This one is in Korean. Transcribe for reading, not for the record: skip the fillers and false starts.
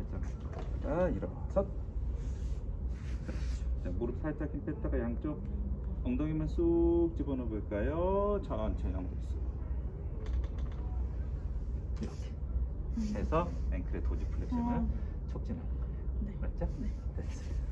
자, 일어서. 자, 무릎 살짝 힘 뺐다가 양쪽 엉덩이만 쑥 집어넣어 볼까요? 천천히 엉덩이 쑥. 이렇게 해서 앵클의 도지 플렉션을 촉진하는 거예요. 네. 맞죠? 네. 됐어요.